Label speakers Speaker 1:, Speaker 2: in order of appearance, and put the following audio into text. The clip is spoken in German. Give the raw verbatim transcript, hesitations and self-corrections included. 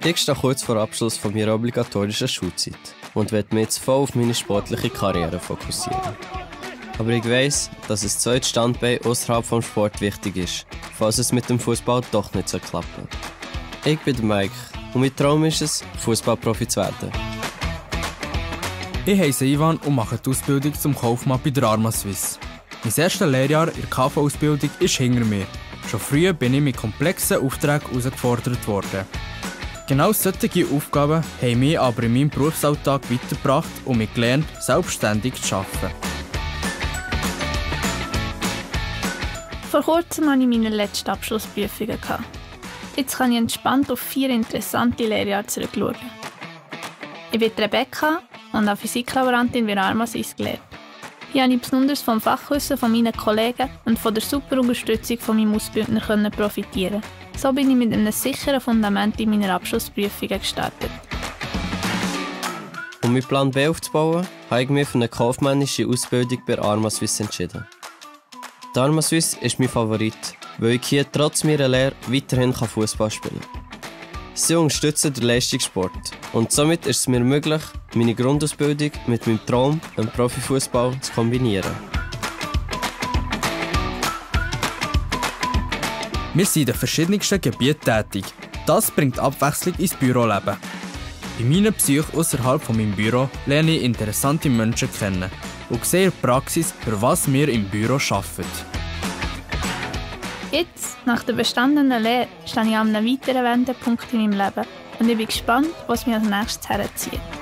Speaker 1: Ich stehe kurz vor Abschluss von meiner obligatorischen Schulzeit und werde mich jetzt voll auf meine sportliche Karriere fokussieren. Aber ich weiss, dass ein zweites Standbein außerhalb des Sports wichtig ist, falls es mit dem Fußball doch nicht so klappen. Ich bin der Mike und mein Traum ist es, Fußballprofi zu werden.
Speaker 2: Ich heiße Ivan und mache die Ausbildung zum Kaufmann bei der Arma Suisse. Mein erstes Lehrjahr in der K V-Ausbildung ist hinter mir. Schon früh bin ich mit komplexen Aufträgen herausgefordert worden. Genau solche Aufgaben haben mich aber in meinem Berufsalltag weitergebracht und mich gelernt, selbstständig zu arbeiten.
Speaker 3: Vor kurzem hatte ich meine letzten Abschlussprüfungen. Jetzt kann ich entspannt auf vier interessante Lehrjahre zurückschauen. Ich bin Rebecca und als Physiklaborantin bei Arma Suisse gelernt. Hier konnte ich besonders vom Fachwissen von meinen Kollegen und von der super Unterstützung von meinem Ausbildner profitieren. So bin ich mit einem sicheren Fundament in meiner Abschlussprüfungen gestartet.
Speaker 1: Um meinen Plan B aufzubauen, habe ich mich für eine kaufmännische Ausbildung bei Arma Suisse entschieden. Die Arma Suisse ist mein Favorit, weil ich hier trotz meiner Lehre weiterhin Fußball spielen kann. Sie unterstützen den Leistungssport und somit ist es mir möglich, meine Grundausbildung mit meinem Traum, dem Profifußball, zu kombinieren.
Speaker 2: Wir sind in den verschiedensten Gebieten tätig. Das bringt Abwechslung ins Büroleben. Bei meinen Besuchen außerhalb von meinem Büro lerne ich interessante Menschen kennen und sehe in der Praxis, für was wir im Büro arbeiten.
Speaker 3: Jetzt, nach der bestandenen Lehre, stehe ich an einem weiteren Wendepunkt in meinem Leben und ich bin gespannt, was mich als nächstes herzieht.